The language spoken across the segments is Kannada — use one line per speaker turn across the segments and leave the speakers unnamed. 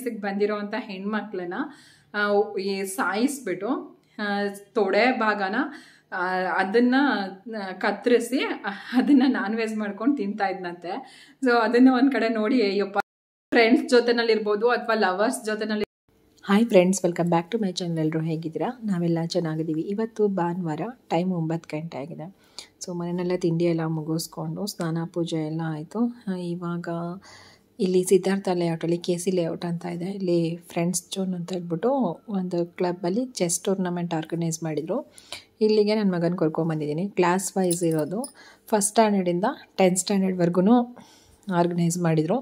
ಬಂದಿರೋವಂಥ ಹೆಣ್ಮಕ್ಳನ್ನ ಸಾಯಿಸ್ಬಿಟ್ಟು ತೊಡೆ ಭಾಗನ ಅದನ್ನು ಕತ್ತರಿಸಿ ಅದನ್ನು ನಾನ್ ವೆಜ್ ಮಾಡ್ಕೊಂಡು ತಿಂತಾ ಇದ್ನಂತೆ. ಸೊ ಅದನ್ನು ಒಂದು ಕಡೆ ನೋಡಿ ಅಯ್ಯಪ್ಪ, ಫ್ರೆಂಡ್ಸ್ ಜೊತೆನಲ್ಲಿರ್ಬೋದು ಅಥವಾ ಲವರ್ಸ್ ಜೊತೆನಲ್ಲಿ.
Hi friends, welcome back to my channel. ಎಲ್ಲರೂ ಹೇಗಿದ್ದೀರಾ? ನಾವೆಲ್ಲ ಚೆನ್ನಾಗಿದ್ದೀವಿ. ಇವತ್ತು ಭಾನುವಾರ, ಟೈಮ್ 9 ಗಂಟೆ ಆಗಿದೆ. ಸೊ ಮನೆಯಲ್ಲೇ ತಿಂಡಿ ಎಲ್ಲ ಮುಗಿಸ್ಕೊಂಡು ಸ್ನಾನ ಪೂಜೆ ಎಲ್ಲ ಆಯಿತು. ಇವಾಗ ಇಲ್ಲಿ ಸಿದ್ಧಾರ್ಥ ಲೇಔಟಲ್ಲಿ KC ಲೇಔಟ್ ಅಂತ ಇದೆ, ಇಲ್ಲಿ ಫ್ರೆಂಡ್ಸ್ ಜೋನ್ ಅಂತ ಹೇಳ್ಬಿಟ್ಟು ಒಂದು ಕ್ಲಬ್ಬಲ್ಲಿ ಚೆಸ್ ಟೂರ್ನಮೆಂಟ್ ಆರ್ಗನೈಸ್ ಮಾಡಿದರು. ಇಲ್ಲಿಗೆ ನನ್ನ ಮಗನ ಕರ್ಕೊಂಬಂದಿದ್ದೀನಿ. ಕ್ಲಾಸ್ ವೈಸ್ ಇರೋದು, ಫಸ್ಟ್ ಸ್ಟ್ಯಾಂಡರ್ಡಿಂದ 10th ಸ್ಟ್ಯಾಂಡರ್ಡ್ವರೆಗೂ ಆರ್ಗನೈಸ್ ಮಾಡಿದರು.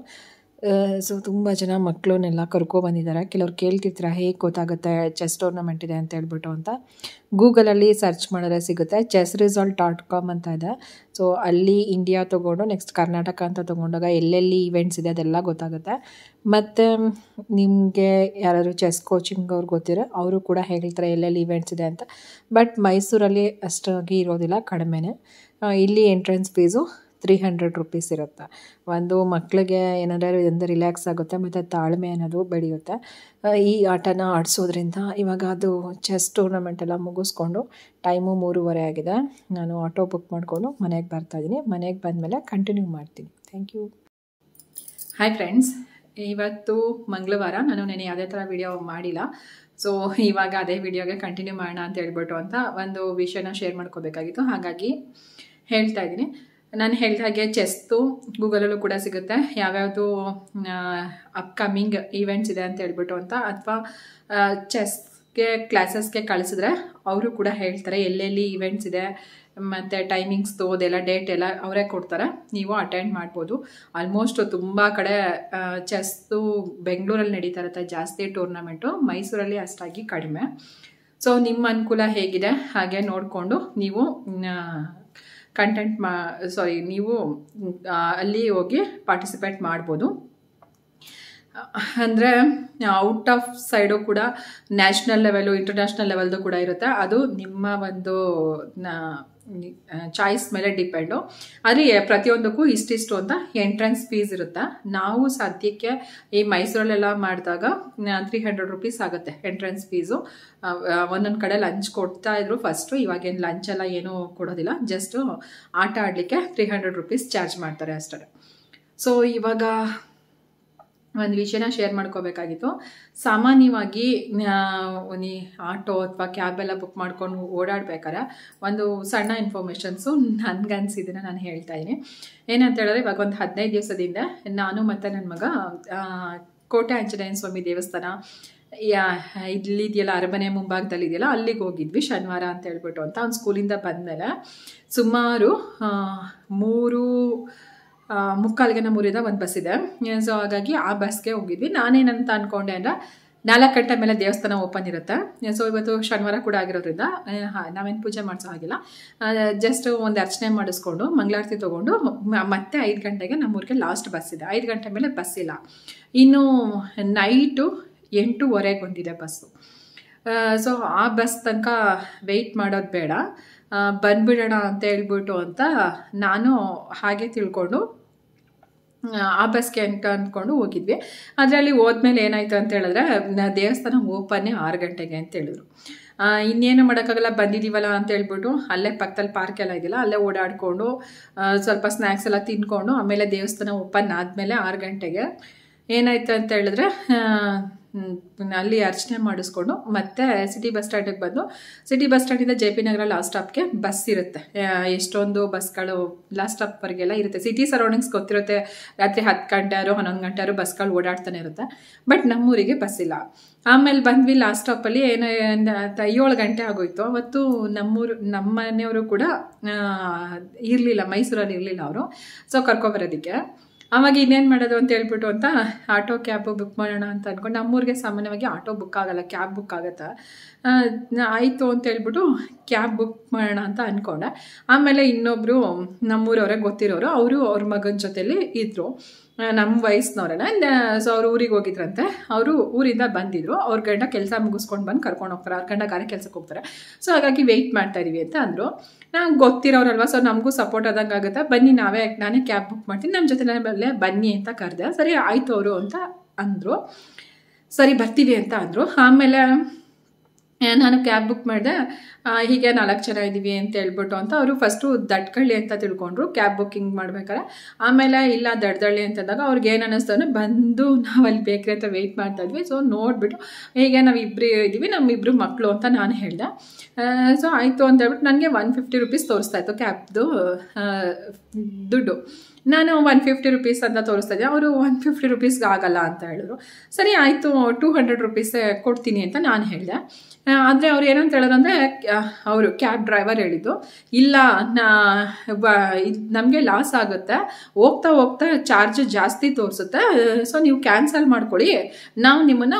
ಸೊ ತುಂಬ ಜನ ಮಕ್ಕಳನ್ನೆಲ್ಲ ಕರ್ಕೊಬಂದಿದ್ದಾರೆ. ಕೆಲವ್ರು ಕೇಳ್ತಿರ್ತೀರ ಹೇಗೆ ಗೊತ್ತಾಗುತ್ತೆ ಚೆಸ್ ಟೂರ್ನಮೆಂಟ್ ಇದೆ ಅಂತ ಹೇಳ್ಬಿಟ್ಟು ಅಂತ. ಗೂಗಲಲ್ಲಿ ಸರ್ಚ್ ಮಾಡಿದ್ರೆ ಸಿಗುತ್ತೆ. chessresult.com ಅಂತ ಇದೆ. ಸೊ ಅಲ್ಲಿ ಇಂಡಿಯಾ ತೊಗೊಂಡು ನೆಕ್ಸ್ಟ್ ಕರ್ನಾಟಕ ಅಂತ ತೊಗೊಂಡಾಗ ಎಲ್ಲೆಲ್ಲಿ ಈವೆಂಟ್ಸ್ ಇದೆ ಅದೆಲ್ಲ ಗೊತ್ತಾಗುತ್ತೆ. ಮತ್ತು ನಿಮಗೆ ಯಾರಾದರೂ ಚೆಸ್ ಕೋಚಿಂಗ್ ಅವ್ರು ಗೊತ್ತಿರೋ ಅವರು ಕೂಡ ಹೇಳ್ತಾರೆ ಎಲ್ಲೆಲ್ಲಿ ಈವೆಂಟ್ಸ್ ಇದೆ ಅಂತ. ಬಟ್ ಮೈಸೂರಲ್ಲಿ ಅಷ್ಟಾಗಿ ಇರೋದಿಲ್ಲ, ಕಡಿಮೆನೇ. ಇಲ್ಲಿ ಎಂಟ್ರೆನ್ಸ್ ಫೀಸು 300 ರೂಪೀಸ್ ಇರುತ್ತೆ. ಒಂದು ಮಕ್ಕಳಿಗೆ ಏನಾದರೂ ಒಂದು ರಿಲ್ಯಾಕ್ಸ್ ಆಗುತ್ತೆ ಮತ್ತು ತಾಳ್ಮೆ ಅನ್ನೋದು ಬೆಳೆಯುತ್ತೆ ಈ ಆಟನ ಆಡಿಸೋದ್ರಿಂದ. ಇವಾಗ ಅದು ಚೆಸ್ ಟೂರ್ನಮೆಂಟ್ ಎಲ್ಲ ಮುಗಿಸ್ಕೊಂಡು ಟೈಮು 3:30 ಆಗಿದೆ. ನಾನು ಆಟೋ ಬುಕ್ ಮಾಡಿಕೊಂಡು ಮನೆಗೆ ಬರ್ತಾಯಿದ್ದೀನಿ. ಮನೆಗೆ ಬಂದಮೇಲೆ ಕಂಟಿನ್ಯೂ ಮಾಡ್ತೀನಿ. Thank you.
ಹಾಯ್ ಫ್ರೆಂಡ್ಸ್, ಇವತ್ತು ಮಂಗಳವಾರ. ನಾನು ನೆನೆ ಯಾವುದೇ ಥರ ವಿಡಿಯೋ ಮಾಡಿಲ್ಲ. ಸೊ ಇವಾಗ ಅದೇ ವಿಡಿಯೋಗೆ ಕಂಟಿನ್ಯೂ ಮಾಡೋಣ ಅಂತ ಹೇಳ್ಬಿಟ್ಟು ಅಂತ ಒಂದು ವಿಷಯನ ಶೇರ್ ಮಾಡ್ಕೋಬೇಕಾಗಿತ್ತು, ಹಾಗಾಗಿ ಹೇಳ್ತಾ ಇದ್ದೀನಿ. ನಾನು ಹೇಳಿದ ಹಾಗೆ ಚೆಸ್ದು ಗೂಗಲಲ್ಲೂ ಕೂಡ ಸಿಗುತ್ತೆ, ಯಾವ್ಯಾವುದು ಅಪ್ಕಮಿಂಗ್ ಈವೆಂಟ್ಸ್ ಇದೆ ಅಂತ ಹೇಳ್ಬಿಟ್ಟು ಅಂತ. ಅಥವಾ ಚೆಸ್ಗೆ ಕ್ಲಾಸಸ್ಗೆ ಕಳಿಸಿದ್ರೆ ಅವರು ಕೂಡ ಹೇಳ್ತಾರೆ ಎಲ್ಲೆಲ್ಲಿ ಈವೆಂಟ್ಸ್ ಇದೆ ಮತ್ತು ಟೈಮಿಂಗ್ಸ್ದು ಅದೆಲ್ಲ ಡೇಟ್ ಎಲ್ಲ ಅವರೇ ಕೊಡ್ತಾರೆ, ನೀವು ಅಟೆಂಡ್ ಮಾಡ್ಬೋದು. ಆಲ್ಮೋಸ್ಟ್ ತುಂಬ ಕಡೆ ಚೆಸ್ದು ಬೆಂಗಳೂರಲ್ಲಿ ನಡೀತಾ ಇರುತ್ತೆ ಜಾಸ್ತಿ ಟೂರ್ನಮೆಂಟು, ಮೈಸೂರಲ್ಲಿ ಅಷ್ಟಾಗಿ ಕಡಿಮೆ. ಸೊ ನಿಮ್ಮ ಅನುಕೂಲ ಹೇಗಿದೆ ಹಾಗೆ ನೋಡಿಕೊಂಡು ನೀವು ನೀವು ಅಲ್ಲಿ ಹೋಗಿ ಪಾರ್ಟಿಸಿಪೇಟ್ ಮಾಡ್ಬೋದು. ಅಂದರೆ ಔಟ್ ಆಫ್ ಸೈಡು ಕೂಡ ನ್ಯಾಷನಲ್ ಲೆವೆಲು, ಇಂಟರ್ನ್ಯಾಷನಲ್ ಲೆವೆಲ್ದು ಕೂಡ ಇರುತ್ತೆ. ಅದು ನಿಮ್ಮ ಒಂದು ಚಾಯ್ಸ್ ಮೇಲೆ ಡಿಪೆಂಡು. ಆದರೆ ಪ್ರತಿಯೊಂದಕ್ಕೂ ಇಷ್ಟಿಷ್ಟು ಅಂತ ಎಂಟ್ರೆನ್ಸ್ ಫೀಸ್ ಇರುತ್ತೆ. ನಾವು ಸದ್ಯಕ್ಕೆ ಈ ಮೈಸೂರಲ್ಲೆಲ್ಲ ಮಾಡಿದಾಗ 300 ರೂಪೀಸ್ ಆಗುತ್ತೆ ಎಂಟ್ರೆನ್ಸ್ ಫೀಸು. ಒಂದೊಂದು ಕಡೆ ಲಂಚ್ ಕೊಡ್ತಾ ಇದ್ರು ಫಸ್ಟು, ಇವಾಗೇನು ಲಂಚ್ ಎಲ್ಲ ಏನೂ ಕೊಡೋದಿಲ್ಲ, ಜಸ್ಟು ಆಟ ಆಡಲಿಕ್ಕೆ 300 ರೂಪೀಸ್ ಚಾರ್ಜ್ ಮಾಡ್ತಾರೆ ಅಷ್ಟೇ. ಸೊ ಇವಾಗ ಒಂದು ವಿಷಯನ ಶೇರ್ ಮಾಡ್ಕೋಬೇಕಾಗಿತ್ತು. ಸಾಮಾನ್ಯವಾಗಿ ಆಟೋ ಅಥವಾ ಕ್ಯಾಬ್ ಎಲ್ಲ ಬುಕ್ ಮಾಡ್ಕೊಂಡು ಓಡಾಡ್ಬೇಕಾದ್ರೆ ಒಂದು ಸಣ್ಣ ಇನ್ಫಾರ್ಮೇಷನ್ಸು ನನಗನ್ಸಿದ್ದನ್ನು ನಾನು ಹೇಳ್ತಾ ಇದ್ದೀನಿ. ಏನಂತ ಹೇಳಿದ್ರೆ, ಇವಾಗ ಒಂದು 15 ದಿವಸದಿಂದ ನಾನು ಮತ್ತು ನನ್ನ ಮಗ ಕೋಟೆ ಆಂಜನೇಯ ಸ್ವಾಮಿ ದೇವಸ್ಥಾನ ಇಲ್ಲಿದೆಯಲ್ಲ, ಅರಮನೆ ಮುಂಭಾಗದಲ್ಲಿ ಇದೆಯಲ್ಲ, ಅಲ್ಲಿಗೆ ಹೋಗಿದ್ವಿ ಶನಿವಾರ ಅಂತ ಹೇಳ್ಬಿಟ್ಟು ಅಂತ. ಅವ್ನು ಸ್ಕೂಲಿಂದ ಬಂದಮೇಲೆ ಸುಮಾರು 3:45 ಒಂದು ಬಸ್ ಇದೆ. ಸೊ ಹಾಗಾಗಿ ಆ ಬಸ್ಗೆ ಹೋಗಿದ್ವಿ. ನಾನೇನಂತ ಅಂದ್ಕೊಂಡೆ ಅಂದರೆ 4 ಗಂಟೆ ಮೇಲೆ ದೇವಸ್ಥಾನ ಓಪನ್ ಇರುತ್ತೆ. ಸೊ ಇವತ್ತು ಶನಿವಾರ ಕೂಡ ಆಗಿರೋದ್ರಿಂದ ನಾವೇನು ಪೂಜೆ ಮಾಡಿಸೋ ಹಾಗಿಲ್ಲ, ಜಸ್ಟ್ ಒಂದು ಅರ್ಚನೆ ಮಾಡಿಸ್ಕೊಂಡು ಮಂಗಳಾರತಿ ತೊಗೊಂಡು ಮತ್ತೆ 5 ಗಂಟೆಗೆ ನಮ್ಮೂರಿಗೆ ಲಾಸ್ಟ್ ಬಸ್ ಇದೆ. 5 ಗಂಟೆ ಮೇಲೆ ಬಸ್ ಇಲ್ಲ. ಇನ್ನು ನೈಟು 8:15 ಬಂದಿದೆ ಬಸ್ಸು. ಸೊ ಆ ಬಸ್ ತನಕ ವೆಯ್ಟ್ ಮಾಡೋದು ಬೇಡ, ಬಂದ್ಬಿಡೋಣ ಅಂತ ಹೇಳ್ಬಿಟ್ಟು ಅಂತ ನಾನು ಹಾಗೆ ತಿಳ್ಕೊಂಡು ಆ ಬಸ್ಗೆ ಅಂತ ಅಂದ್ಕೊಂಡು ಹೋಗಿದ್ವಿ. ಅದರಲ್ಲಿ ಹೋದ್ಮೇಲೆ ಏನಾಯಿತು ಅಂತ ಹೇಳಿದ್ರೆ, ದೇವಸ್ಥಾನ ಓಪನ್ನೇ 6 ಗಂಟೆಗೆ ಅಂತ ಹೇಳಿದ್ರು. ಇನ್ನೇನು ಮಾಡೋಕ್ಕಾಗಲ್ಲ, ಬಂದಿದ್ದೀವಲ್ಲ ಅಂತ ಹೇಳ್ಬಿಟ್ಟು ಅಲ್ಲೇ ಪಕ್ಕದಲ್ಲಿ ಪಾರ್ಕ್ ಎಲ್ಲ ಇದೆಯಲ್ಲ, ಅಲ್ಲೇ ಓಡಾಡಿಕೊಂಡು ಸ್ವಲ್ಪ ಸ್ನ್ಯಾಕ್ಸ್ ಎಲ್ಲ ತಿನ್ಕೊಂಡು ಆಮೇಲೆ ದೇವಸ್ಥಾನ ಓಪನ್ ಆದಮೇಲೆ 6 ಗಂಟೆಗೆ ಏನಾಯ್ತು ಅಂತ ಹೇಳಿದ್ರೆ, ಅಲ್ಲಿ ಅರ್ಚನೆ ಮಾಡಿಸ್ಕೊಂಡು ಮತ್ತೆ ಸಿಟಿ ಬಸ್ ಸ್ಟ್ಯಾಂಡಿಗೆ ಬಂದು, ಸಿಟಿ ಬಸ್ ಸ್ಟ್ಯಾಂಡಿಂದ JP ನಗರ ಲಾಸ್ಟ್ ಸ್ಟಾಪ್ಗೆ ಬಸ್ ಇರುತ್ತೆ. ಎಷ್ಟೊಂದು ಬಸ್ಗಳು ಲಾಸ್ಟ್ ಸ್ಟಾಪ್ವರೆಗೆಲ್ಲ ಇರುತ್ತೆ. ಸಿಟಿ ಸರೌಂಡಿಂಗ್ಸ್ ಗೊತ್ತಿರುತ್ತೆ, ರಾತ್ರಿ 10 ಗಂಟೆ 11 ಗಂಟೆ ಬಸ್ಗಳು ಓಡಾಡ್ತಾನೆ ಇರುತ್ತೆ. ಬಟ್ ನಮ್ಮೂರಿಗೆ ಬಸ್ ಇಲ್ಲ. ಆಮೇಲೆ ಬಂದ್ವಿ ಲಾಸ್ಟ್ ಸ್ಟಾಪಲ್ಲಿ 7 ಗಂಟೆ ಆಗೋಯ್ತು. ಅವತ್ತು ನಮ್ಮ ಮನೆಯವರು ಕೂಡ ಇರಲಿಲ್ಲ, ಮೈಸೂರಲ್ಲಿ ಇರಲಿಲ್ಲ ಅವರು. ಸೊ ಕರ್ಕೊಬರೋದಕ್ಕೆ ಆವಾಗ ಇನ್ನೇನು ಮಾಡೋದು ಅಂತ ಹೇಳ್ಬಿಟ್ಟು ಅಂತ ಆಟೋ ಕ್ಯಾಬು ಬುಕ್ ಮಾಡೋಣ ಅಂತ ಅಂದ್ಕೊಂಡು. ನಮ್ಮೂರಿಗೆ ಸಾಮಾನ್ಯವಾಗಿ ಆಟೋ ಬುಕ್ ಆಗೋಲ್ಲ, ಕ್ಯಾಬ್ ಬುಕ್ ಆಗುತ್ತೆ. ಆಯಿತು ಅಂತ ಹೇಳ್ಬಿಟ್ಟು ಕ್ಯಾಬ್ ಬುಕ್ ಮಾಡೋಣ ಅಂತ ಅಂದ್ಕೊಂಡೆ. ಆಮೇಲೆ ಇನ್ನೊಬ್ಬರು ನಮ್ಮೂರವರೇ ಗೊತ್ತಿರೋರು, ಅವರು ಅವ್ರ ಮಗನ ಜೊತೆಲಿ ಇದ್ದರು, ನಮ್ಮ ವಯಸ್ಸಿನವ್ರನ್ನ. ಸೊ ಅವ್ರು ಊರಿಗೆ ಹೋಗಿದ್ರಂತೆ. ಅವರು ಊರಿಂದ ಬಂದಿದ್ರು, ಅವ್ರ ಗಂಡ ಕೆಲಸ ಮುಗಿಸ್ಕೊಂಡು ಬಂದು ಕರ್ಕೊಂಡು ಹೋಗ್ತಾರೆ, 6 ಗಂಟೆ ಗಾರೆ ಕೆಲಸಕ್ಕೆ ಹೋಗ್ತಾರೆ. ಸೊ ಹಾಗಾಗಿ ವೆಯ್ಟ್ ಮಾಡ್ತಾಯಿದ್ದೀವಿ ಅಂತ ಅಂದರು. ನಾವು ಗೊತ್ತಿರೋರಲ್ವ, ಸೊ ನಮಗೂ ಸಪೋರ್ಟ್ ಆದಂಗೆ ಆಗುತ್ತೆ, ಬನ್ನಿ ನಾನೇ ಕ್ಯಾಬ್ ಬುಕ್ ಮಾಡ್ತೀನಿ, ನಮ್ಮ ಜೊತೆ ಬನ್ನಿ ಅಂತ ಕರೆದೆ. ಸರಿ ಆಯಿತು ಅವರು ಅಂತ ಅಂದರು. ಸರಿ ಬರ್ತೀವಿ ಅಂತ ಅಂದರು. ಆಮೇಲೆ ನಾನು ಕ್ಯಾಬ್ ಬುಕ್ ಮಾಡಿದೆ. ಹೀಗೆ 4 ಜನ ಇದ್ದೀವಿ ಅಂತ ಹೇಳ್ಬಿಟ್ಟು ಅಂತ ಅವರು ಫಸ್ಟು ದಟ್ಕಳ್ಳಿ ಅಂತ ತಿಳ್ಕೊಂಡ್ರು ಕ್ಯಾಬ್ ಬುಕ್ಕಿಂಗ್ ಮಾಡ್ಬೇಕಾರೆ. ಆಮೇಲೆ ಇಲ್ಲ ದಡ್ದಳ್ಳಿ ಅಂತಂದಾಗ ಅವ್ರಿಗೆ ಏನು ಅನ್ನಿಸ್ತಾನೆ ಬಂದು ನಾವು ಅಲ್ಲಿ ಬೇಕ್ರಿ ಹತ್ರ ವೆಯ್ಟ್ ಮಾಡ್ತಾ ಇದ್ವಿ. ಸೊ ನೋಡಿಬಿಟ್ಟು ಹೀಗೆ ನಾವು ಇಬ್ಬರು ಇದ್ದೀವಿ, ನಮ್ಮಿಬ್ಬರು ಮಕ್ಕಳು ಅಂತ ನಾನು ಹೇಳಿದೆ. ಸೊ ಆಯಿತು ಅಂತ ಹೇಳ್ಬಿಟ್ಟು ನನಗೆ 150 ರೂಪೀಸ್ ತೋರಿಸ್ತಾ ಇತ್ತು ಕ್ಯಾಬ್ದು ದುಡ್ಡು. ನಾನು 150 ರೂಪೀಸ್ ಅಂತ ತೋರಿಸ್ತಾ ಇದ್ದೆ. ಅವರು 150 ರೂಪೀಸ್ಗೆ ಆಗಲ್ಲ ಅಂತ ಹೇಳಿದ್ರು. ಸರಿ ಆಯಿತು 200 ರೂಪೀಸ್ ಕೊಡ್ತೀನಿ ಅಂತ ನಾನು ಹೇಳಿದೆ. ಆದರೆ ಅವ್ರು ಏನಂತ ಹೇಳಿದ್ರಂದರೆ ಅವರು ಕ್ಯಾಬ್ ಡ್ರೈವರ್ ಹೇಳಿದ್ದು, ಇಲ್ಲ ನಮಗೆ ಲಾಸ್ ಆಗುತ್ತೆ, ಹೋಗ್ತಾ ಹೋಗ್ತಾ ಚಾರ್ಜ್ ಜಾಸ್ತಿ ತೋರಿಸುತ್ತೆ, ಸೊ ನೀವು ಕ್ಯಾನ್ಸಲ್ ಮಾಡ್ಕೊಳ್ಳಿ, ನಾವು ನಿಮ್ಮನ್ನು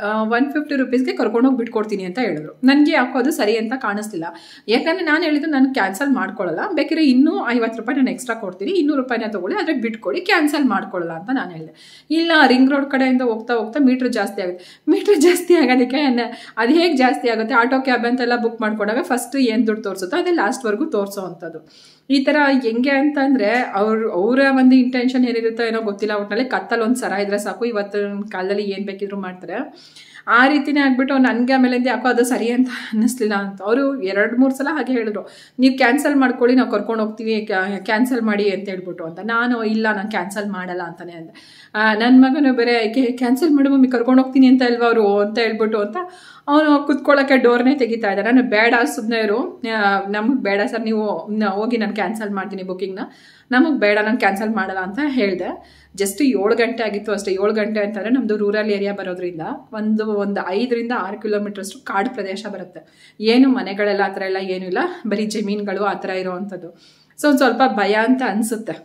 150 ರೂಪೀಸ್ಗೆ ಕರ್ಕೊಂಡೋಗಿ ಬಿಟ್ಕೊಡ್ತೀನಿ ಅಂತ ಹೇಳಿದ್ರು. ನನಗೆ ಯಾಕೋ ಅದು ಸರಿ ಅಂತ ಕಾಣಿಸ್ಲಿಲ್ಲ. ಯಾಕಂದರೆ ನಾನು ಹೇಳಿದ್ದು ನಾನು ಕ್ಯಾನ್ಸಲ್ ಮಾಡ್ಕೊಳ್ಳಲ್ಲ, ಬೇಕಾದ್ರೆ ಇನ್ನೂ 50 ರೂಪಾಯಿ ನಾನು ಎಕ್ಸ್ಟ್ರಾ ಕೊಡ್ತೀನಿ, 200 ರೂಪಾಯಿನ ತೊಗೊಳ್ಳಿ, ಆದರೆ ಬಿಟ್ಕೊಡಿ, ಕ್ಯಾನ್ಸಲ್ ಮಾಡ್ಕೊಳ್ಳಲ್ಲ ಅಂತ ನಾನು ಹೇಳಿದೆ. ಇಲ್ಲ ರಿಂಗ್ ರೋಡ್ ಕಡೆಯಿಂದ ಹೋಗ್ತಾ ಹೋಗ್ತಾ ಮೀಟ್ರ್ ಜಾಸ್ತಿ ಆಗುತ್ತೆ. ಮೀಟ್ರ್ ಜಾಸ್ತಿ ಆಗೋದಕ್ಕೆ ಅದು ಹೇಗೆ ಜಾಸ್ತಿ ಆಗುತ್ತೆ, ಆಟೋ ಕ್ಯಾಬ್ ಅಂತೆಲ್ಲ ಬುಕ್ ಮಾಡ್ಕೊಂಡಾಗ ಫಸ್ಟ್ ಏನು ದುಡ್ಡು ತೋರಿಸುತ್ತೋ ಅದೇ ಲಾಸ್ಟ್ವರೆಗೂ ತೋರಿಸೋ ಅಂಥದ್ದು. ಈ ಥರ ಹೆಂಗೆ ಅಂತಂದರೆ ಅವರ ಒಂದು ಇಂಟೆನ್ಷನ್ ಏನಿರುತ್ತೋ ಏನೋ ಗೊತ್ತಿಲ್ಲ. ಒಟ್ಟಿನಲ್ಲಿ ಕತ್ತಲ್ಲಿ ಒಂದು ಸರ ಇದ್ರೆ ಸಾಕು, ಇವತ್ತಿನ ಕಾಲದಲ್ಲಿ ಏನು ಬೇಕಿದ್ರು ಮಾಡ್ತಾರೆ. ಆ ರೀತಿನೇ ಆಗ್ಬಿಟ್ಟು ನನಗೆ ಆಮೇಲಿಂದ ಯಾಕೋ ಅದು ಸರಿ ಅಂತ ಅನ್ನಿಸ್ಲಿಲ್ಲ ಅಂತ ಅವರು 2-3 ಸಲ ಹಾಗೆ ಹೇಳಿದ್ರು, ನೀವು ಕ್ಯಾನ್ಸಲ್ ಮಾಡ್ಕೊಳ್ಳಿ, ನಾವು ಕರ್ಕೊಂಡು ಹೋಗ್ತೀವಿ, ಕ್ಯಾನ್ಸಲ್ ಮಾಡಿ ಅಂತ ಹೇಳ್ಬಿಟ್ಟು ಅಂತ. ನಾನು ಇಲ್ಲ ನಾನು ಕ್ಯಾನ್ಸಲ್ ಮಾಡಲ್ಲ ಅಂತಲೇ ಅಂದೆ. ನನ್ನ ಮಗನು ಬೇರೆ ಕ್ಯಾನ್ಸಲ್ ಮಾಡಿ ಮಮ್ಮಿ ಕರ್ಕೊಂಡು ಹೋಗ್ತೀನಿ ಅಂತ ಅಲ್ವಾ ಅವರು ಅಂತ ಹೇಳ್ಬಿಟ್ಟು ಅಂತ ಅವನು ಕುತ್ಕೊಳ್ಳೋಕ್ಕೆ ಡೋರ್ನೇ ತೆಗಿತಾ ಇದ್ದ. ನಾನು ಬೇಡ ಸುಮ್ಮನೆ ಇರು, ನಮಗೆ ಬೇಡ ಸರ್, ನೀವು ಹೋಗಿ ನಾನು ಕ್ಯಾನ್ಸಲ್ ಮಾಡ್ತೀನಿ ಬುಕ್ಕಿಂಗ್ನ, ನಮಗೆ ಬೇಡ ನಾನು ಕ್ಯಾನ್ಸಲ್ ಮಾಡಲ್ಲ ಅಂತ ಹೇಳಿದೆ. ಜಸ್ಟ್ 7 ಗಂಟೆ ಆಗಿತ್ತು ಅಷ್ಟೇ. 7 ಗಂಟೆ ಅಂತಂದರೆ ನಮ್ಮದು ರೂರಲ್ ಏರಿಯಾ ಬರೋದ್ರಿಂದ ಒಂದು 5ರಿಂದ 6 ಕಿಲೋಮೀಟ್ರಷ್ಟು ಕಾಡು ಪ್ರದೇಶ ಬರುತ್ತೆ. ಏನು ಮನೆಗಳೆಲ್ಲ ಆ ಥರ ಎಲ್ಲ ಏನೂ ಇಲ್ಲ, ಬರೀ ಜಮೀನುಗಳು ಆ ಥರ ಇರೋವಂಥದ್ದು. ಸೊ ಒಂದು ಸ್ವಲ್ಪ ಭಯ ಅಂತ ಅನಿಸುತ್ತೆ.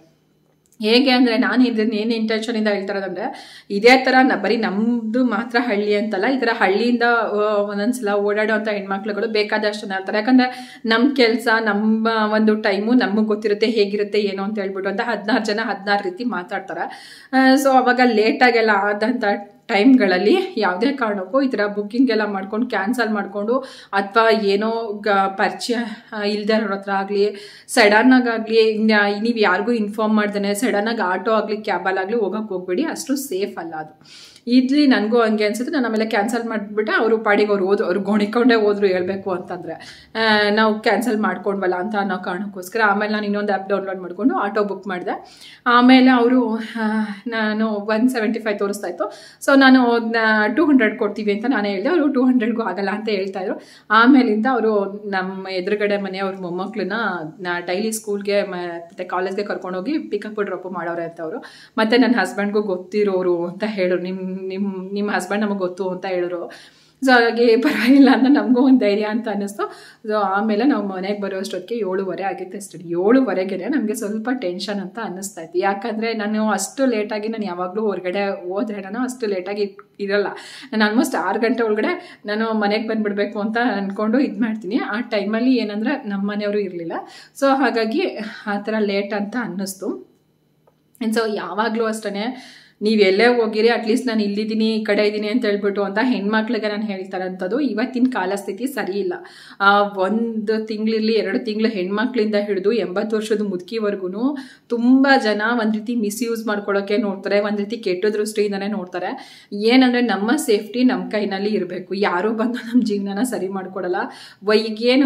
ಹೇಗೆ ಅಂದರೆ ನಾನು ಇದನ್ನು ಏನು ಇಂಟೆನ್ಷನಿಂದ ಹೇಳ್ತಾರೋದಂದರೆ, ಇದೇ ಥರ ಬರೀ ನಮ್ಮದು ಮಾತ್ರ ಹಳ್ಳಿ ಅಂತಲ್ಲ, ಈ ಥರ ಹಳ್ಳಿಯಿಂದ ಒಂದೊಂದ್ಸಲ ಓಡಾಡೋವಂಥ ಹೆಣ್ಮಕ್ಳುಗಳು ಬೇಕಾದಷ್ಟು ಜನ ಇರ್ತಾರೆ. ಯಾಕಂದರೆ ನಮ್ಮ ಕೆಲಸ, ನಮ್ಮ ಒಂದು ಟೈಮು ನಮಗೆ ಗೊತ್ತಿರುತ್ತೆ ಹೇಗಿರುತ್ತೆ ಏನೋ ಅಂತ ಹೇಳ್ಬಿಟ್ಟು ಅಂತ 16 ಜನ 16 ರೀತಿ ಮಾತಾಡ್ತಾರೆ. ಸೊ ಅವಾಗ ಲೇಟಾಗೆಲ್ಲ ಆದಂಥ ಟೈಮ್ಗಳಲ್ಲಿ ಯಾವುದೇ ಕಾರಣಕ್ಕೂ ಈ ಥರ ಬುಕ್ಕಿಂಗ್ ಎಲ್ಲ ಮಾಡ್ಕೊಂಡು ಕ್ಯಾನ್ಸಲ್ ಮಾಡಿಕೊಂಡು ಅಥವಾ ಏನೋ ಪರಿಚಯ ಇಲ್ಲದೆ ಇರೋರ ಹತ್ರ ಆಗಲಿ ಸಡನ್ನಾಗಲಿ ನೀವು ಯಾರಿಗೂ ಇನ್ಫಾರ್ಮ್ ಮಾಡ್ದೇ ಸಡನ್ನಾಗಿ ಆಟೋ ಆಗಲಿ ಕ್ಯಾಬಲ್ಲಾಗಲಿ ಹೋಗೋಕ್ಕೆ ಹೋಗ್ಬೇಡಿ, ಅಷ್ಟು ಸೇಫ್ ಅಲ್ಲ ಅದು. ಇಲ್ಲಿ ನನಗೂ ಹಂಗೆ ಅನ್ಸುತ್ತೆ. ನಾನು ಆಮೇಲೆ ಕ್ಯಾನ್ಸಲ್ ಮಾಡಿಬಿಟ್ಟು ಅವರು ಪಾಡಿಗೆ ಅವ್ರು ಗೋಣಿಕೊಂಡೇ ಹೋದ್ರು ಹೇಳ್ಬೇಕು ಅಂತಂದರೆ, ನಾವು ಕ್ಯಾನ್ಸಲ್ ಮಾಡ್ಕೊಂಡ್ವಲ್ಲ ಅಂತ ಅನ್ನೋ ಕಾರಣಕ್ಕೋಸ್ಕರ. ಆಮೇಲೆ ನಾನು ಇನ್ನೊಂದು ಆ್ಯಪ್ ಡೌನ್ಲೋಡ್ ಮಾಡಿಕೊಂಡು ಆಟೋ ಬುಕ್ ಮಾಡಿದೆ. ಆಮೇಲೆ ಅವರು ನಾನು 175 ತೋರಿಸ್ತಾ ಇತ್ತು. ಸೊ ನಾನು 200 ಕೊಡ್ತೀವಿ ಅಂತ ನಾನೇ ಹೇಳಿದೆ. ಅವರು 200ಗೂ ಆಗಲ್ಲ ಅಂತ ಹೇಳ್ತಾಯಿದ್ರು. ಆಮೇಲಿಂದ ಅವರು ನಮ್ಮ ಎದುರುಗಡೆ ಮನೆಯವ್ರ ಮೊಮ್ಮಕ್ಕಳನ್ನ ಡೈಲಿ ಸ್ಕೂಲ್ಗೆ ಮತ್ತು ಕಾಲೇಜ್ಗೆ ಕರ್ಕೊಂಡೋಗಿ ಪಿಕಪ್ ಡ್ರಾಪ್ ಮಾಡೋರೆ ಅಂತ ಅವರು. ಮತ್ತು ನನ್ನ ಹಸ್ಬೆಂಡ್ಗೂ ಗೊತ್ತಿರೋರು ಅಂತ ಹೇಳೋರು, ನಿಮ್ಮ ಹಸ್ಬೆಂಡ್ ನಮಗೆ ಗೊತ್ತು ಅಂತ ಹೇಳಿದ್ರು. ಸೊ ಹಾಗಾಗಿ ಪರವಾಗಿಲ್ಲ ಅಂತ ನಮಗೂ ಒಂದು ಧೈರ್ಯ ಅಂತ ಅನ್ನಿಸ್ತು. ಸೊ ಆಮೇಲೆ ನಾವು ಮನೆಗೆ ಬರೋಷ್ಟೊತ್ತಿಗೆ 7:30 ಆಗಿತ್ತು ಅಷ್ಟೇ. 7:30ಗೆ ನಮಗೆ ಸ್ವಲ್ಪ ಟೆನ್ಷನ್ ಅಂತ ಅನ್ನಿಸ್ತಾ ಇತ್ತು. ಯಾಕಂದರೆ ನಾನು ಅಷ್ಟು ಲೇಟಾಗಿ ನಾನು ಯಾವಾಗಲೂ ಹೊರಗಡೆ ಹೋದರೆ ನಾನು ಅಷ್ಟು ಲೇಟಾಗಿ ಇರಲ್ಲ. ನಾನು ಆಲ್ಮೋಸ್ಟ್ 6 ಗಂಟೆ ಒಳಗಡೆ ನಾನು ಮನೆಗೆ ಬಂದುಬಿಡಬೇಕು ಅಂತ ಅಂದ್ಕೊಂಡು ಇದು ಮಾಡ್ತೀನಿ. ಆ ಟೈಮಲ್ಲಿ ಏನಂದರೆ ನಮ್ಮ ಮನೆಯವರು ಇರಲಿಲ್ಲ. ಸೊ ಹಾಗಾಗಿ ಆ ಥರ ಲೇಟ್ ಅಂತ ಅನ್ನಿಸ್ತು. ಸೊ ಯಾವಾಗಲೂ ಅಷ್ಟೇ ನೀವೆಲ್ಲೇ ಹೋಗಿರಿ ಅಟ್ಲೀಸ್ಟ್ ನಾನು ಇಲ್ಲಿದ್ದೀನಿ ಈ ಕಡೆ ಇದ್ದೀನಿ ಅಂತ ಹೇಳ್ಬಿಟ್ಟು ಅಂತ ಹೆಣ್ಮಕ್ಳಿಗೆ ನಾನು ಹೇಳ್ತಾರಂಥದ್ದು ಇವತ್ತಿನ ಕಾಲಸ್ಥಿತಿ ಸರಿ ಇಲ್ಲ. 1 ತಿಂಗಳಿರಲಿ 2 ತಿಂಗಳು ಹೆಣ್ಮಕ್ಳಿಂದ ಹಿಡಿದು 80 ವರ್ಷದ ಮುದುಕಿವರೆಗೂ ತುಂಬ ಜನ ಒಂದು ರೀತಿ ಮಿಸ್ಯೂಸ್ ಮಾಡ್ಕೊಳ್ಳೋಕ್ಕೆ ನೋಡ್ತಾರೆ, ಒಂದು ರೀತಿ ಕೆಟ್ಟ ದೃಷ್ಟಿಯಿಂದನೇ ನೋಡ್ತಾರೆ. ಏನಂದರೆ ನಮ್ಮ ಸೇಫ್ಟಿ ನಮ್ಮ ಕೈನಲ್ಲಿ ಇರಬೇಕು. ಯಾರೂ ಬಂದು ನಮ್ಮ ಜೀವನನ ಸರಿ ಮಾಡಿಕೊಡಲ್ಲ. ಈಗೇನು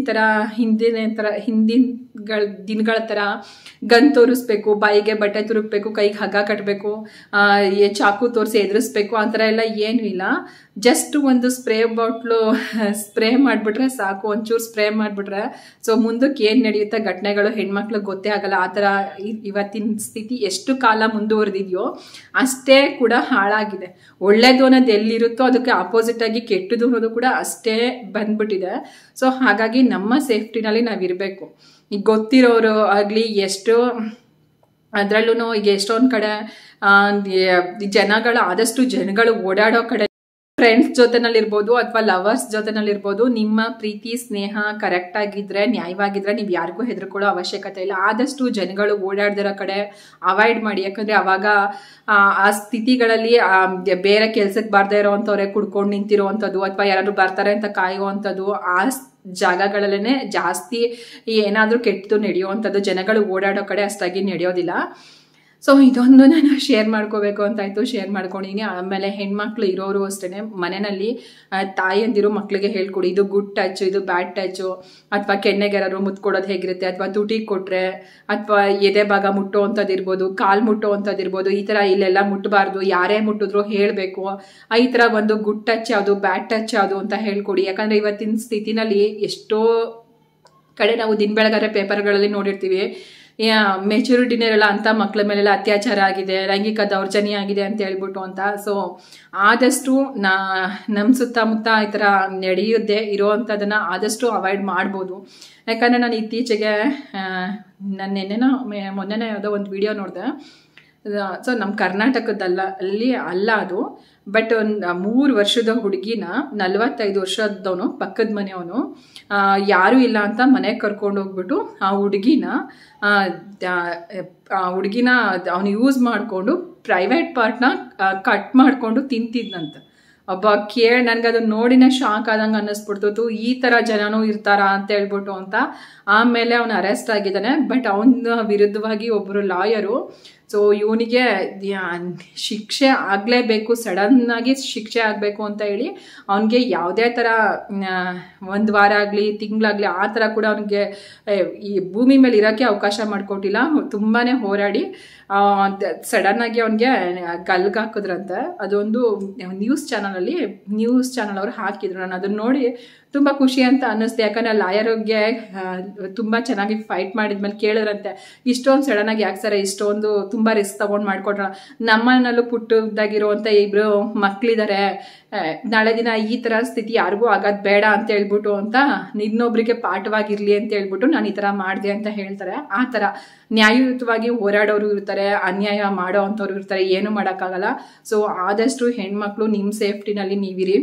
ಹಿಂದಿನ ದಿನಗಳ ಥರ ಗನ್ ತೋರಿಸ್ಬೇಕು, ಬಾಯಿಗೆ ಬಟ್ಟೆ ತುರುಕ್ಬೇಕು, ಕೈಗೆ ಹಗ್ಗ ಕಟ್ಟಬೇಕು, ಚಾಕು ತೋರಿಸಿ ಎದುರಿಸ್ಬೇಕು, ಆ ಥರ ಎಲ್ಲ ಏನೂ ಇಲ್ಲ. ಜಸ್ಟ್ ಒಂದು ಸ್ಪ್ರೇ ಬಾಟ್ಲು ಸ್ಪ್ರೇ ಮಾಡಿಬಿಟ್ರೆ ಸಾಕು, ಒಂಚೂರು ಸ್ಪ್ರೇ ಮಾಡಿಬಿಟ್ರೆ ಸೊ ಮುಂದಕ್ಕೆ ಏನು ನಡೆಯುತ್ತೆ ಘಟನೆಗಳು ಹೆಣ್ಮಕ್ಳಿಗೆ ಗೊತ್ತೇ ಆಗಲ್ಲ. ಆ ಥರ ಇವತ್ತಿನ ಸ್ಥಿತಿ ಎಷ್ಟು ಕಾಲ ಮುಂದುವರೆದಿದೆಯೋ ಅಷ್ಟೇ ಕೂಡ ಹಾಳಾಗಿದೆ. ಒಳ್ಳೇದು ಅನ್ನೋದು ಎಲ್ಲಿರುತ್ತೋ ಅದಕ್ಕೆ ಆಪೋಸಿಟಾಗಿ ಕೆಟ್ಟದು ಅನ್ನೋದು ಕೂಡ ಅಷ್ಟೇ ಬಂದ್ಬಿಟ್ಟಿದೆ. ಸೊ ಹಾಗಾಗಿ ನಮ್ಮ ಸೇಫ್ಟಿನಲ್ಲಿ ನಾವಿರಬೇಕು. ಈಗ ಗೊತ್ತಿರೋರು ಆಗಲಿ ಎಷ್ಟೋ ಅದರಲ್ಲೂ ಈಗ ಎಷ್ಟೊಂದು ಕಡೆ ಆದಷ್ಟು ಜನಗಳು ಓಡಾಡೋ ಕಡೆ ಫ್ರೆಂಡ್ಸ್ ಜೊತೆನಲ್ಲಿರ್ಬೋದು ಅಥವಾ ಲವರ್ಸ್ ಜೊತೆನಲ್ಲಿರ್ಬೋದು, ನಿಮ್ಮ ಪ್ರೀತಿ ಸ್ನೇಹ ಕರೆಕ್ಟ್ ಆಗಿದ್ರೆ ನ್ಯಾಯವಾಗಿದ್ರೆ ನೀವು ಯಾರಿಗೂ ಹೆದರ್ಕೊಳ್ಳೋ ಅವಶ್ಯಕತೆ ಇಲ್ಲ. ಆದಷ್ಟು ಜನಗಳು ಓಡಾಡ್ದಿರೋ ಕಡೆ ಅವಾಯ್ಡ್ ಮಾಡಿ. ಯಾಕಂದರೆ ಅವಾಗ ಆ ಸ್ಥಿತಿಗಳಲ್ಲಿ ಬೇರೆ ಕೆಲ್ಸಕ್ಕೆ ಬಾರ್ದೇ ಇರೋವಂಥವ್ರೆ ಕುಡ್ಕೊಂಡು ನಿಂತಿರೋವಂಥದ್ದು ಅಥವಾ ಯಾರಾದರೂ ಬರ್ತಾರೆ ಅಂತ ಕಾಯುವಂಥದ್ದು ಆ ಜಾಗಗಳಲ್ಲೇ ಜಾಸ್ತಿ ಏನಾದರೂ ಕೆಟ್ಟದು ನಡೆಯುವಂಥದ್ದು. ಜನಗಳು ಓಡಾಡೋ ಕಡೆ ಅಷ್ಟಾಗಿ ನಡೆಯೋದಿಲ್ಲ. ಸೊ ಇದೊಂದು ನಾನು ಶೇರ್ ಮಾಡ್ಕೋಬೇಕು ಅಂತಾಯಿತು, ಶೇರ್ ಮಾಡ್ಕೊಂಡಿದ್ದೀನಿ. ಆಮೇಲೆ ಹೆಣ್ಮಕ್ಳು ಇರೋರು ಅಷ್ಟೇ ಮನೆಯಲ್ಲಿ ತಾಯಿಯಂದಿರು ಮಕ್ಕಳಿಗೆ ಹೇಳ್ಕೊಡಿ, ಇದು ಗುಡ್ ಟಚ್, ಇದು ಬ್ಯಾಡ್ ಟಚ್ಚು, ಅಥವಾ ಕೆನ್ನೆಗೆರರು ಮುತ್ಕೊಡೋದು ಹೇಗಿರುತ್ತೆ, ಅಥವಾ ತುಟಿಗೆ ಕೊಟ್ಟರೆ, ಅಥವಾ ಎದೆ ಭಾಗ ಮುಟ್ಟೋ ಅಂಥದ್ದಿರ್ಬೋದು, ಕಾಲು ಮುಟ್ಟೋ ಅಂಥದ್ದಿರ್ಬೋದು, ಈ ಥರ ಇಲ್ಲೆಲ್ಲ ಮುಟ್ಟಬಾರ್ದು, ಯಾರೇ ಮುಟ್ಟಿದ್ರು ಹೇಳಬೇಕು. ಈ ಥರ ಒಂದು ಗುಡ್ ಟಚ್ ಯಾವುದು, ಬ್ಯಾಡ್ ಟಚ್ ಯಾವುದು ಅಂತ ಹೇಳ್ಕೊಡಿ. ಯಾಕಂದರೆ ಇವತ್ತಿನ ಸ್ಥಿತಿನಲ್ಲಿ ಎಷ್ಟೋ ಕಡೆ ನಾವು ದಿನ ಬೆಳಗಾದ್ರೆ ಪೇಪರ್ಗಳಲ್ಲಿ ನೋಡಿರ್ತೀವಿ, ಮೆಚುರಿಟಿನೇ ಇರಲ್ಲ ಅಂತ ಮಕ್ಕಳ ಮೇಲೆಲ್ಲ ಅತ್ಯಾಚಾರ ಆಗಿದೆ, ಲೈಂಗಿಕ ದೌರ್ಜನ್ಯ ಆಗಿದೆ ಅಂತ ಹೇಳ್ಬಿಟ್ಟು ಅಂತ. ಸೊ ಆದಷ್ಟು ನಮ್ಮ ಸುತ್ತಮುತ್ತ ಈ ಥರ ನಡೆಯುತ್ತೆ ಇರೋವಂಥದ್ದನ್ನು ಆದಷ್ಟು ಅವಾಯ್ಡ್ ಮಾಡ್ಬೋದು. ಯಾಕಂದರೆ ನಾನು ಇತ್ತೀಚೆಗೆ ಮೊನ್ನೆ ಯಾವುದೋ ಒಂದು ವಿಡಿಯೋ ನೋಡಿದೆ. ಸೊ ನಮ್ಮ ಕರ್ನಾಟಕದಲ್ಲಿ ಅಲ್ಲ ಅದು, ಬಟ್ ಒಂದು 3 ವರ್ಷದ ಹುಡುಗಿನ 45 ವರ್ಷದವನು ಪಕ್ಕದ ಮನೆಯವನು ಯಾರೂ ಇಲ್ಲ ಅಂತ ಮನೆಗೆ ಕರ್ಕೊಂಡು ಹೋಗ್ಬಿಟ್ಟು ಆ ಹುಡುಗಿನ ಅವನು ಯೂಸ್ ಮಾಡಿಕೊಂಡು ಪ್ರೈವೇಟ್ ಪಾರ್ಟ್ನ ಕಟ್ ಮಾಡಿಕೊಂಡು ತಿಂತಿದ್ನಂತೆ. ನನಗದನ್ನು ನೋಡಿನೇ ಶಾಕ್ ಆದಂಗೆ ಅನ್ನಿಸ್ಬಿಡ್ತು, ಈ ಥರ ಜನನೂ ಇರ್ತಾರಾ ಅಂತ ಹೇಳ್ಬಿಟ್ಟು ಅಂತ. ಆಮೇಲೆ ಅವನು ಅರೆಸ್ಟ್ ಆಗಿದ್ದಾನೆ. ಬಟ್ ಅವನ ವಿರುದ್ಧವಾಗಿ ಒಬ್ಬರು ಲಾಯರು, ಸೊ ಇವನಿಗೆ ಶಿಕ್ಷೆ ಆಗಲೇಬೇಕು, ಸಡನ್ನಾಗಿ ಶಿಕ್ಷೆ ಆಗಬೇಕು ಅಂತ ಹೇಳಿ ಅವನಿಗೆ ಯಾವುದೇ ಥರ 1 ವಾರ ಆಗಲಿ ತಿಂಗಳಾಗಲಿ ಆ ಥರ ಕೂಡ ಅವನಿಗೆ ಈ ಭೂಮಿ ಮೇಲೆ ಇರೋಕ್ಕೆ ಅವಕಾಶ ಮಾಡಿಕೊಟ್ಟಿಲ್ಲ. ತುಂಬಾ ಹೋರಾಡಿ ಸಡನ್ನಾಗಿ ಅವನಿಗೆ ಗಲ್ಗಾಕಿದ್ರಂತೆ. ಅದೊಂದು ನ್ಯೂಸ್ ಚಾನಲ್ ಅವರು ಹಾಕಿದ್ರು. ನಾನು ಅದನ್ನು ನೋಡಿ ತುಂಬ ಖುಷಿ ಅಂತ ಅನ್ನಿಸ್ತು. ಯಾಕಂದರೆ ಲಾಯರ್ಗೆ ತುಂಬ ಚೆನ್ನಾಗಿ ಫೈಟ್ ಮಾಡಿದ್ಮೇಲೆ ಕೇಳಿದ್ರಂತೆ, ಇಷ್ಟೊಂದು ಸಡನ್ನಾಗಿ ಯಾಕೆ ಸರ್ ಇಷ್ಟೊಂದು ತುಂಬ ರಿಸ್ಕ್ ತೊಗೊಂಡು ಮಾಡಿಕೊಟ್ರ, ನಮ್ಮನಲ್ಲೂ ಪುಟ್ಟದಾಗಿರುವಂಥ 2 ಮಕ್ಕಳಿದ್ದಾರೆ, ನಾಳೆ ದಿನ ಈ ಥರ ಸ್ಥಿತಿ ಯಾರಿಗೂ ಆಗೋದು ಬೇಡ ಅಂತ ಹೇಳ್ಬಿಟ್ಟು ಅಂತ ಇನ್ನೊಬ್ರಿಗೆ ಪಾಠವಾಗಿರಲಿ ಅಂತ ಹೇಳ್ಬಿಟ್ಟು ನಾನು ಈ ಥರ ಮಾಡಿದೆ ಅಂತ ಹೇಳ್ತಾರೆ. ಆ ಥರ ನ್ಯಾಯಯುತವಾಗಿ ಹೋರಾಡೋರು ಇರ್ತಾರೆ, ಅನ್ಯಾಯ ಮಾಡೋ ಅಂಥವ್ರು ಇರ್ತಾರೆ, ಏನು ಮಾಡೋಕ್ಕಾಗಲ್ಲ. ಸೊ ಆದಷ್ಟು ಹೆಣ್ಮಕ್ಳು ನಿಮ್ಮ ಸೇಫ್ಟಿನಲ್ಲಿ ನೀವಿರಿ.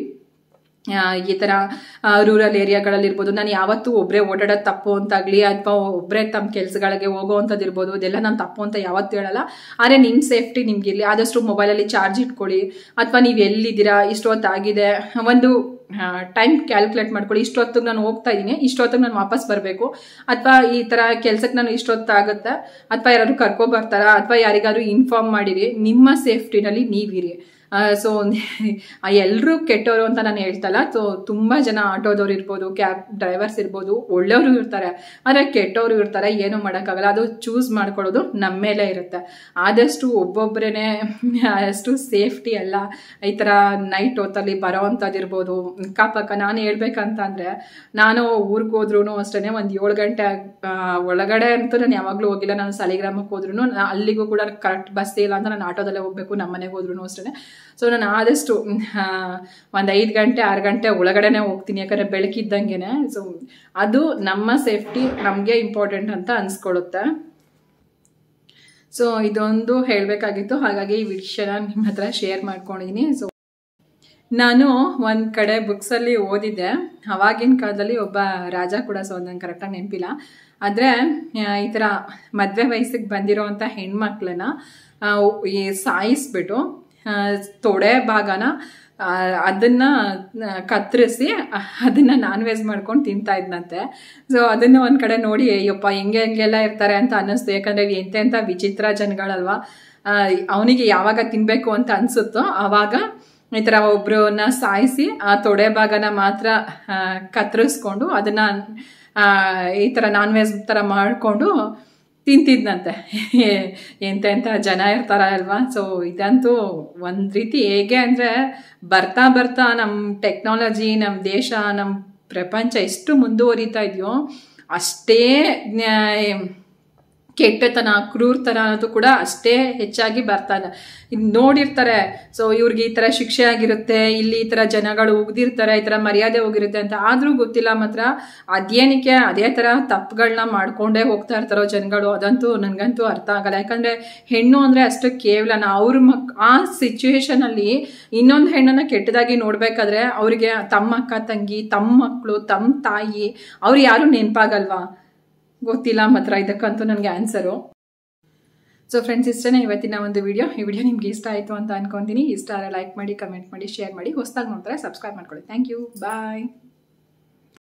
ಈ ಥರ ರೂರಲ್ ಏರಿಯಾಗಳಲ್ಲಿರ್ಬೋದು, ನಾನು ಯಾವತ್ತೂ ಒಬ್ಬರೇ ಓಡಾಡೋದು ತಪ್ಪು ಅಂತಾಗಲಿ ಅಥವಾ ಒಬ್ಬರೇ ತಮ್ಮ ಕೆಲಸಗಳಿಗೆ ಹೋಗೋ ಅಂಥದ್ದು ಇರ್ಬೋದು, ಇದೆಲ್ಲ ನಾನು ತಪ್ಪು ಅಂತ ಯಾವತ್ತೂ ಹೇಳಲ್ಲ. ಆದರೆ ನಿಮ್ಮ ಸೇಫ್ಟಿ ನಿಮಗಿರಲಿ. ಆದಷ್ಟು ಮೊಬೈಲಲ್ಲಿ ಚಾರ್ಜ್ ಇಟ್ಕೊಳ್ಳಿ, ಅಥವಾ ನೀವು ಎಲ್ಲಿದ್ದೀರಾ, ಇಷ್ಟೊತ್ತಾಗಿದೆ, ಒಂದು ಟೈಮ್ ಕ್ಯಾಲ್ಕುಲೇಟ್ ಮಾಡ್ಕೊಳ್ಳಿ. ಇಷ್ಟೊತ್ತಿಗೆ ನಾನು ಹೋಗ್ತಾ ಇದ್ದೀನಿ, ಇಷ್ಟೊತ್ತಿಗೆ ನಾನು ವಾಪಸ್ ಬರಬೇಕು, ಅಥವಾ ಈ ಥರ ಕೆಲಸಕ್ಕೆ ನಾನು ಇಷ್ಟೊತ್ತಾಗುತ್ತೆ, ಅಥವಾ ಯಾರಾದ್ರು ಕರ್ಕೊಬರ್ತಾರಾ, ಅಥವಾ ಯಾರಿಗಾದ್ರೂ ಇನ್ಫಾರ್ಮ್ ಮಾಡಿರಿ. ನಿಮ್ಮ ಸೇಫ್ಟಿನಲ್ಲಿ ನೀವಿರಿ. ಸೊ ಎಲ್ಲರೂ ಕೆಟ್ಟವರು ಅಂತ ನಾನು ಹೇಳ್ತಲ್ಲ. ಸೊ ತುಂಬ ಜನ ಆಟೋದವ್ರು ಇರ್ಬೋದು, ಕ್ಯಾಬ್ ಡ್ರೈವರ್ಸ್ ಇರ್ಬೋದು, ಒಳ್ಳೆಯವರು ಇರ್ತಾರೆ, ಆದರೆ ಕೆಟ್ಟವರು ಇರ್ತಾರೆ, ಏನೂ ಮಾಡೋಕ್ಕಾಗಲ್ಲ. ಅದು ಚೂಸ್ ಮಾಡ್ಕೊಳ್ಳೋದು ನಮ್ಮ ಮೇಲೆ ಇರುತ್ತೆ. ಆದಷ್ಟು ಒಬ್ಬೊಬ್ಬರೇ ಅಷ್ಟು ಸೇಫ್ಟಿ ಅಲ್ಲ. ಈ ಥರ ನೈಟ್ ಹೊತ್ತಲ್ಲಿ ಬರೋ ಅಂಥದ್ದು ಇರ್ಬೋದು, ಅಕ್ಕಪಕ್ಕ. ನಾನು ಹೇಳ್ಬೇಕಂತ ಅಂದರೆ, ನಾನು ಊರಿಗೆ ಹೋದ್ರೂ ಅಷ್ಟೇ ಒಂದು 7 ಗಂಟೆ ಒಳಗಡೆ ಅಂತೂ ನಾನು ಯಾವಾಗಲೂ ಹೋಗಿಲ್ಲ. ನಾನು ಸಾಲಿಗ್ರಾಮಕ್ಕೆ ಹೋದ್ರೂ ಅಲ್ಲಿಗೂ ಕೂಡ ಕರೆಕ್ಟ್ ಬಸ್ ಇಲ್ಲ ಅಂತ ನಾನು ಆಟೋದಲ್ಲೇ ಹೋಗಬೇಕು, ನಮ್ಮ ಮನೆಗೆ ಹೋದ್ರೂ ಅಷ್ಟೇ. ಸೊ ನಾನು ಆದಷ್ಟು ಒಂದು 5 ಗಂಟೆ 6 ಗಂಟೆ ಒಳಗಡೆನೆ ಹೋಗ್ತೀನಿ, ಯಾಕಂದರೆ ಬೆಳಕಿದ್ದಂಗೆ. ಸೊ ಅದು ನಮ್ಮ ಸೇಫ್ಟಿ ನಮಗೆ ಇಂಪಾರ್ಟೆಂಟ್ ಅಂತ ಅನ್ಸ್ಕೊಳ್ಳುತ್ತೆ. ಸೊ ಇದೊಂದು ಹೇಳಬೇಕಾಗಿತ್ತು, ಹಾಗಾಗಿ ಈ ವಿಷಯನ ನಿಮ್ಮ ಹತ್ರ ಶೇರ್ ಮಾಡ್ಕೊಂಡಿದ್ದೀನಿ. ಸೊ ನಾನು ಒಂದು ಕಡೆ ಬುಕ್ಸಲ್ಲಿ ಓದಿದ್ದೆ, ಅವಾಗಿನ ಕಾಲದಲ್ಲಿ ಒಬ್ಬ ರಾಜ ಕೂಡ, ಸೊ ನಂಗೆ ಕರೆಕ್ಟಾಗಿ ನೆನಪಿಲ್ಲ, ಆದರೆ ಈ ಥರ ಮದುವೆ ವಯಸ್ಸಿಗೆ ಬಂದಿರೋವಂಥ ಹೆಣ್ಮಕ್ಳನ್ನ ಸಾಯಿಸ್ಬಿಟ್ಟು ತೊಡೆ ಭಾಗನ ಅದನ್ನು ಕತ್ತರಿಸಿ ಅದನ್ನು ನಾನ್ ವೆಜ್ ಮಾಡ್ಕೊಂಡು ತಿಂತಾ ಇದ್ನಂತೆ. ಸೊ ಅದನ್ನು ಒಂದು ಕಡೆ ನೋಡಿ ಅಯ್ಯಪ್ಪ ಹೆಂಗೆಲ್ಲ ಇರ್ತಾರೆ ಅಂತ ಅನ್ನಿಸ್ತು. ಯಾಕಂದರೆ ಎಂತೆಂಥ ವಿಚಿತ್ರ ಜನಗಳಲ್ವ. ಅವನಿಗೆ ಯಾವಾಗ ತಿನ್ನಬೇಕು ಅಂತ ಅನಿಸುತ್ತೋ ಆವಾಗ ಈ ಥರ ಒಬ್ಬರನ್ನ ಸಾಯಿಸಿ ಆ ತೊಡೆ ಭಾಗನ ಮಾತ್ರ ಕತ್ತರಿಸ್ಕೊಂಡು ಅದನ್ನು ಈ ಥರ ನಾನ್ ವೆಜ್ ಥರ ಮಾಡಿಕೊಂಡು ತಿಂತಿದ್ನಂತೆ. ಎಂತೆಂಥ ಜನ ಇರ್ತಾರ ಅಲ್ವಾ. ಸೊ ಇದಂತೂ ಒಂದು ರೀತಿ ಹೇಗೆ ಅಂದರೆ ಬರ್ತಾ ಬರ್ತಾ ನಮ್ಮ ಟೆಕ್ನಾಲಜಿ, ನಮ್ಮ ದೇಶ, ನಮ್ಮ ಪ್ರಪಂಚ ಎಷ್ಟು ಮುಂದುವರಿತಾ ಇದೆಯೋ ಅಷ್ಟೇ ಕೆಟ್ಟತನ, ಕ್ರೂರತನ ಅನ್ನೋದು ಕೂಡ ಅಷ್ಟೇ ಹೆಚ್ಚಾಗಿ ಬರ್ತಾನೆ. ಇದು ನೋಡಿರ್ತಾರೆ, ಸೊ ಇವ್ರಿಗೆ ಈ ಥರ ಶಿಕ್ಷೆ ಆಗಿರುತ್ತೆ, ಇಲ್ಲಿ ಈ ಥರ ಜನಗಳು ಉಗ್ದಿರ್ತಾರೆ, ಈ ಥರ ಮರ್ಯಾದೆ ಹೋಗಿರುತ್ತೆ ಅಂತ. ಆದರೂ ಗೊತ್ತಿಲ್ಲ ಮಾತ್ರ ಅದೇನಕ್ಕೆ ಅದೇ ಥರ ತಪ್ಪುಗಳನ್ನ ಮಾಡ್ಕೊಂಡೇ ಹೋಗ್ತಾ ಇರ್ತಾರೋ ಜನಗಳು. ಅದಂತೂ ನನಗಂತೂ ಅರ್ಥ ಆಗಲ್ಲ. ಯಾಕಂದರೆ ಹೆಣ್ಣು ಅಂದರೆ ಅಷ್ಟು ಕೇವಲ ಅವ್ರ ಆ ಸಿಚುವೇಶನಲ್ಲಿ ಇನ್ನೊಂದು ಹೆಣ್ಣನ್ನು ಕೆಟ್ಟದಾಗಿ ನೋಡಬೇಕಾದ್ರೆ ಅವರಿಗೆ ತಮ್ಮ ಅಕ್ಕ ತಂಗಿ, ತಮ್ಮ ಮಕ್ಕಳು, ತಮ್ಮ ತಾಯಿ, ಅವ್ರು ಯಾರು ನೆನಪಾಗಲ್ವಾ? ಗೊತ್ತಿಲ್ಲ ಮಾತ್ರ. ಇದಕ್ಕಂತೂ ನನಗೆ ಆನ್ಸರು. ಸೊ ಫ್ರೆಂಡ್ಸ್, ಇಷ್ಟೇ ಇವತ್ತಿನ ಒಂದು ವಿಡಿಯೋ. ಈ ವಿಡಿಯೋ ನಿಮ್ಗೆ ಇಷ್ಟ ಆಯಿತು ಅಂತ ಅನ್ಕೊತೀನಿ. ಇಷ್ಟ ಆದರೆ ಲೈಕ್ ಮಾಡಿ, ಕಮೆಂಟ್ ಮಾಡಿ, ಶೇರ್ ಮಾಡಿ. ಹೊಸದಾಗಿ ನೋಡ್ತಾರೆ ಸಬ್ಸ್ಕ್ರೈಬ್ ಮಾಡ್ಕೊಳ್ಳಿ. Thank you, bye.